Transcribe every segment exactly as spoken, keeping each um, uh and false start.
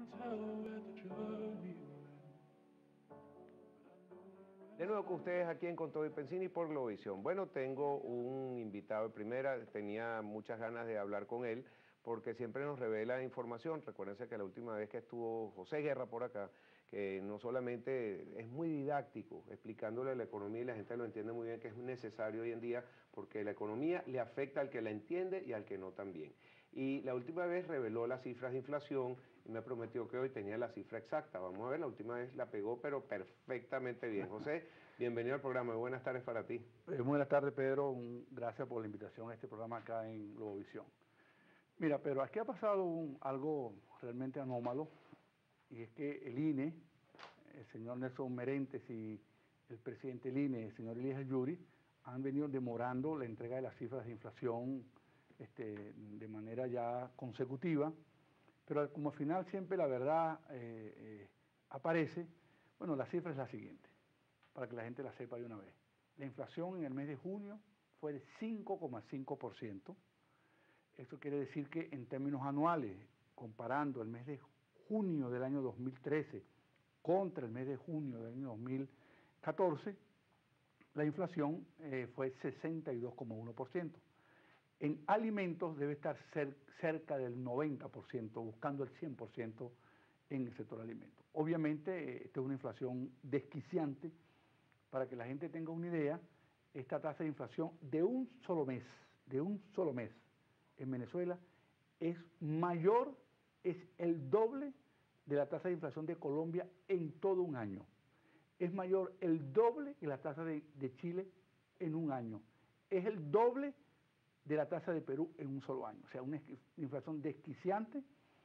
De nuevo con ustedes aquí en Con Todo y Pensini por Globovisión. Bueno, tengo un invitado de primera, tenía muchas ganas de hablar con él porque siempre nos revela información. Recuérdense que la última vez que estuvo José Guerra por acá, que no solamente es muy didáctico explicándole la economía y la gente lo entiende muy bien, que es necesario hoy en día porque la economía le afecta al que la entiende y al que no también. Y la última vez reveló las cifras de inflación y me prometió que hoy tenía la cifra exacta. Vamos a ver, la última vez la pegó, pero perfectamente bien. José, bienvenido al programa. Buenas tardes para ti. Eh, buenas tardes, Pedro. Un, gracias por la invitación a este programa acá en Globovisión. Mira, pero aquí ha pasado un, algo realmente anómalo, y es que el I N E, el señor Nelson Merentes y el presidente del I N E, el señor Elías Yuri, han venido demorando la entrega de las cifras de inflación este, de manera ya consecutiva, pero como al final siempre la verdad eh, eh, aparece, bueno, la cifra es la siguiente, para que la gente la sepa de una vez. La inflación en el mes de junio fue de cinco coma cinco por ciento. Esto quiere decir que en términos anuales, comparando el mes de junio del año dos mil trece contra el mes de junio del año dos mil catorce, la inflación eh, fue sesenta y dos coma uno por ciento. En alimentos debe estar cer cerca del noventa por ciento, buscando el cien por ciento en el sector alimentos. Obviamente, esta es una inflación desquiciante. Para que la gente tenga una idea, esta tasa de inflación de un solo mes, de un solo mes en Venezuela, es mayor, es el doble de la tasa de inflación de Colombia en todo un año. Es mayor el doble que la tasa de, de Chile en un año. Es el doble de la tasa de Perú en un solo año. O sea, una inflación desquiciante.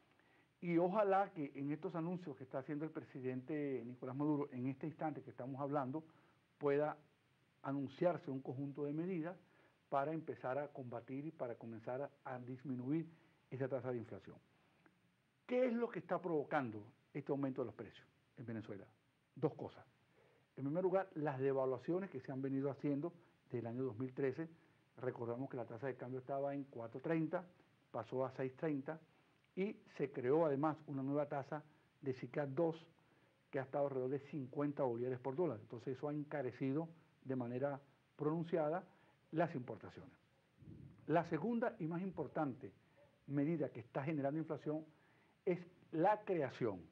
Y ojalá que en estos anuncios que está haciendo el presidente Nicolás Maduro, en este instante que estamos hablando, pueda anunciarse un conjunto de medidas para empezar a combatir y para comenzar a, a disminuir esa tasa de inflación. ¿Qué es lo que está provocando este aumento de los precios en Venezuela? Dos cosas. En primer lugar, las devaluaciones que se han venido haciendo desde el año dos mil trece. Recordamos que la tasa de cambio estaba en cuatro treinta, pasó a seis treinta y se creó además una nueva tasa de SICAD dos que ha estado alrededor de cincuenta bolívares por dólar. Entonces eso ha encarecido de manera pronunciada las importaciones. La segunda y más importante medida que está generando inflación es la creación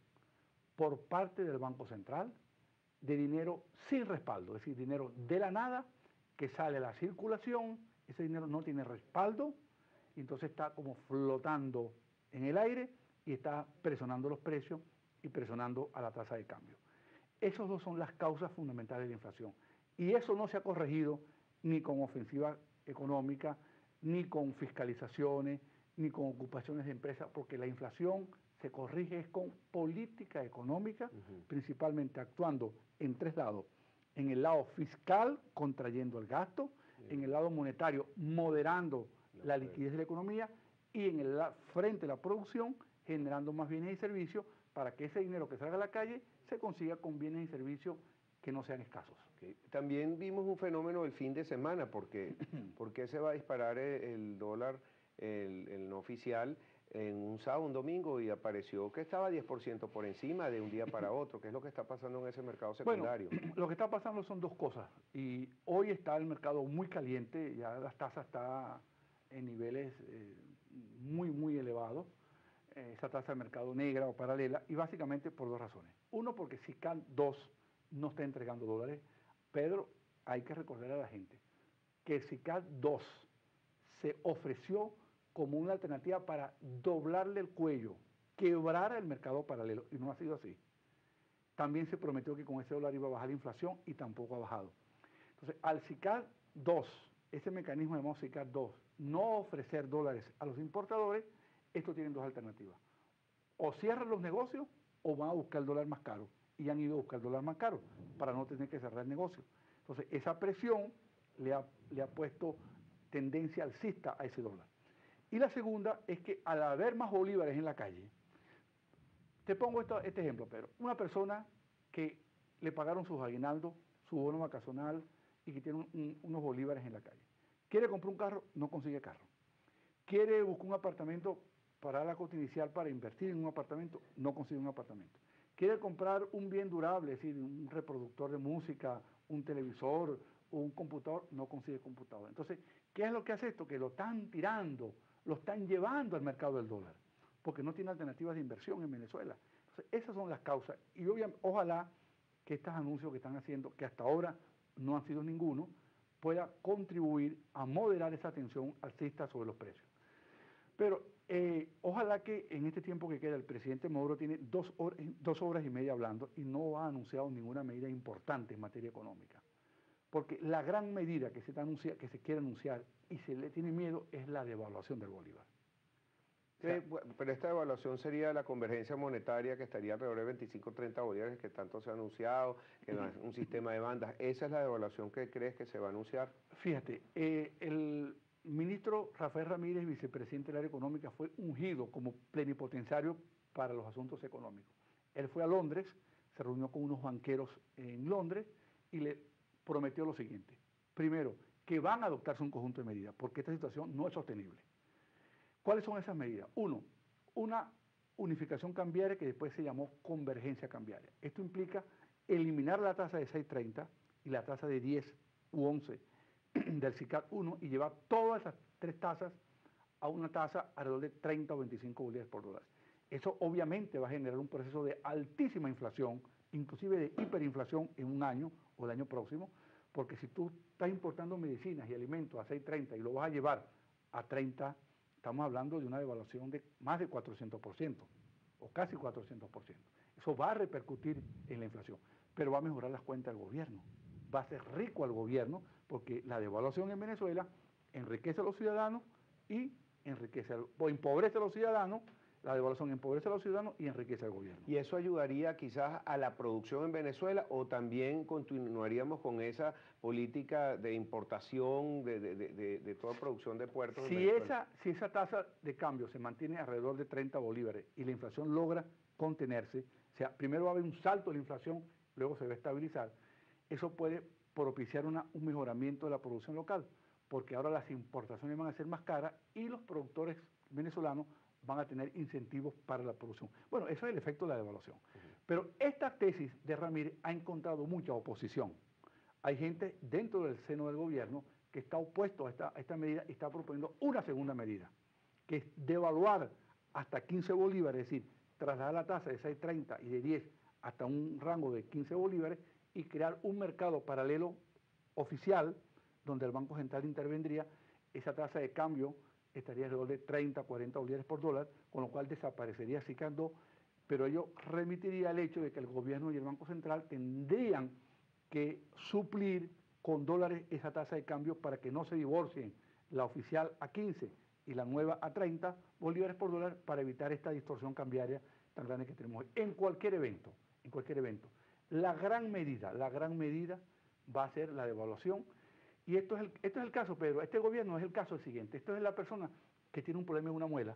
por parte del Banco Central de dinero sin respaldo, es decir, dinero de la nada que sale a la circulación, ese dinero no tiene respaldo y entonces está como flotando en el aire y está presionando los precios y presionando a la tasa de cambio. Esas dos son las causas fundamentales de la inflación. Y eso no se ha corregido ni con ofensiva económica, ni con fiscalizaciones, ni con ocupaciones de empresas, porque la inflación se corrige es con política económica, uh-huh. principalmente actuando en tres lados. En el lado fiscal, contrayendo el gasto, uh-huh. en el lado monetario, moderando no, la liquidez de la economía, y en el frente de la producción, generando más bienes y servicios para que ese dinero que salga a la calle se consiga con bienes y servicios que no sean escasos. Okay. También vimos un fenómeno el fin de semana, porque ¿por qué se va a disparar el, el dólar, el, el no oficial, en un sábado, un domingo, y apareció que estaba diez por ciento por encima de un día para otro? ¿Qué es lo que está pasando en ese mercado secundario? Bueno, lo que está pasando son dos cosas, y hoy está el mercado muy caliente, ya las tasas están en niveles eh, muy, muy elevados, eh, esa tasa de mercado negra o paralela, y básicamente por dos razones. Uno, porque SICAD dos no está entregando dólares. Pedro, hay que recordar a la gente que SICAD dos se ofreció como una alternativa para doblarle el cuello, quebrar el mercado paralelo, y no ha sido así. También se prometió que con ese dólar iba a bajar la inflación y tampoco ha bajado. Entonces, al SICAD dos, ese mecanismo llamado SICAD dos, no ofrecer dólares a los importadores, esto tienen dos alternativas. O cierran los negocios o van a buscar el dólar más caro. Y han ido a buscar el dólar más caro para no tener que cerrar el negocio. Entonces, esa presión le ha, le ha puesto tendencia alcista a ese dólar. Y la segunda es que al haber más bolívares en la calle, te pongo esto, este ejemplo, Pedro. Una persona que le pagaron sus aguinaldos, su bono vacacional y que tiene un, un, unos bolívares en la calle. Quiere comprar un carro, no consigue carro. Quiere buscar un apartamento, para la cuota inicial para invertir en un apartamento, no consigue un apartamento. Quiere comprar un bien durable, es decir, un reproductor de música, un televisor, un computador, no consigue computador. Entonces, ¿qué es lo que hace esto? Que lo están tirando, lo están llevando al mercado del dólar, porque no tiene alternativas de inversión en Venezuela. Entonces, esas son las causas. Y obviamente, ojalá que estos anuncios que están haciendo, que hasta ahora no han sido ninguno, pueda contribuir a moderar esa tensión alcista sobre los precios. Pero eh, ojalá que en este tiempo que queda el presidente Maduro tiene dos, hor dos horas y media hablando y no ha anunciado ninguna medida importante en materia económica. Porque la gran medida que se, está anuncia, que se quiere anunciar y se le tiene miedo es la devaluación del bolívar. O sea, sí, pero esta devaluación sería la convergencia monetaria que estaría alrededor de veinticinco, treinta bolívares que tanto se ha anunciado, que no es un sistema de bandas. ¿Esa es la devaluación que crees que se va a anunciar? Fíjate, eh, el ministro Rafael Ramírez, vicepresidente del área económica, fue ungido como plenipotenciario para los asuntos económicos. Él fue a Londres, se reunió con unos banqueros en Londres y le prometió lo siguiente. Primero, que van a adoptarse un conjunto de medidas, porque esta situación no es sostenible. ¿Cuáles son esas medidas? Uno, una unificación cambiaria que después se llamó convergencia cambiaria. Esto implica eliminar la tasa de seis treinta y la tasa de diez u once del SICAD uno y llevar todas esas tres tasas a una tasa alrededor de treinta o veinticinco bolívares por dólar. Eso obviamente va a generar un proceso de altísima inflación, inclusive de hiperinflación en un año o el año próximo, porque si tú estás importando medicinas y alimentos a seis treinta y lo vas a llevar a treinta, estamos hablando de una devaluación de más de cuatrocientos por ciento o casi cuatrocientos por ciento. Eso va a repercutir en la inflación, pero va a mejorar las cuentas del gobierno. Va a ser rico al gobierno porque la devaluación en Venezuela enriquece a los ciudadanos y enriquece al, o empobrece a los ciudadanos, la devaluación empobrece a los ciudadanos y enriquece al gobierno. ¿Y eso ayudaría quizás a la producción en Venezuela o también continuaríamos con esa política de importación de, de, de, de toda producción de puertos si en Venezuela? Esa, si esa tasa de cambio se mantiene alrededor de treinta bolívares y la inflación logra contenerse, o sea, primero va a haber un salto de la inflación, luego se va a estabilizar, eso puede propiciar una, un mejoramiento de la producción local, porque ahora las importaciones van a ser más caras y los productores venezolanos van a tener incentivos para la producción. Bueno, eso es el efecto de la devaluación. Uh-huh. Pero esta tesis de Ramírez ha encontrado mucha oposición. Hay gente dentro del seno del gobierno que está opuesto a esta, a esta medida y está proponiendo una segunda medida, que es devaluar hasta quince bolívares, es decir, trasladar la tasa de seis treinta y de diez hasta un rango de quince bolívares y crear un mercado paralelo oficial donde el Banco Central intervendría. Esa tasa de cambio estaría alrededor de treinta, cuarenta bolívares por dólar, con lo cual desaparecería SICAD dos, pero ello remitiría al hecho de que el gobierno y el Banco Central tendrían que suplir con dólares esa tasa de cambio para que no se divorcien la oficial a quince y la nueva a treinta bolívares por dólar para evitar esta distorsión cambiaria tan grande que tenemos hoy. En cualquier evento, en cualquier evento. La gran medida, la gran medida va a ser la devaluación. Y esto es, el, esto es el caso, Pedro, este gobierno es el caso siguiente. Esto es la persona que tiene un problema en una muela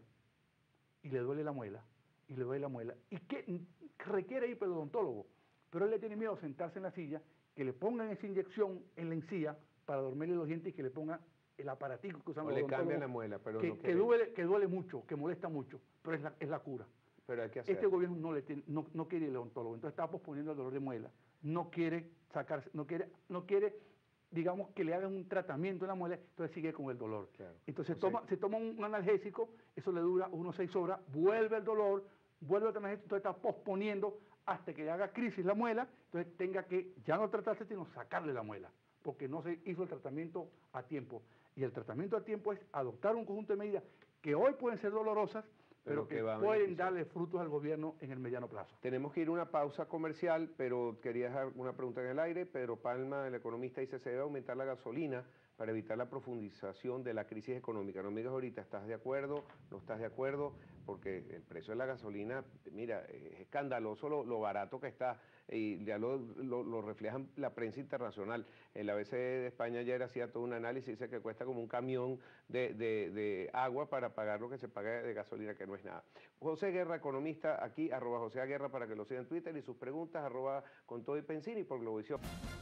y le duele la muela, y le duele la muela, y que requiere ir para el odontólogo, pero él le tiene miedo a sentarse en la silla, que le pongan esa inyección en la encía para dormirle los dientes y que le pongan el aparatico que usan los odontólogos. O le cambian la muela, pero que, no que, duele, que duele mucho, que molesta mucho, pero es la, es la cura. Pero hay que hacer. Este gobierno no, le tiene, no, no quiere ir al odontólogo, entonces está posponiendo el dolor de muela, no quiere sacarse, no quiere, no quiere digamos que le hagan un tratamiento en la muela, entonces sigue con el dolor. Claro. Entonces o sea, toma, se toma un analgésico, eso le dura unos seis horas, vuelve el dolor, vuelve el analgésico, entonces está posponiendo hasta que le haga crisis la muela, entonces tenga que ya no tratarse, sino sacarle la muela, porque no se hizo el tratamiento a tiempo. Y el tratamiento a tiempo es adoptar un conjunto de medidas que hoy pueden ser dolorosas, pero, pero que, que pueden darle frutos al gobierno en el mediano plazo. Tenemos que ir a una pausa comercial, pero quería dejar una pregunta en el aire. Pedro Palma, el economista, dice se debe aumentar la gasolina para evitar la profundización de la crisis económica. No me digas ahorita, ¿estás de acuerdo? ¿No estás de acuerdo? Porque el precio de la gasolina, mira, es escandaloso lo, lo barato que está, y ya lo, lo, lo refleja la prensa internacional. El A B C de España ayer hacía todo un análisis, dice que cuesta como un camión de, de, de agua para pagar lo que se paga de gasolina, que no es nada. José Guerra, economista, aquí, arroba José Guerra, para que lo sigan en Twitter, y sus preguntas, arroba con todo y Pensini por Globovisión.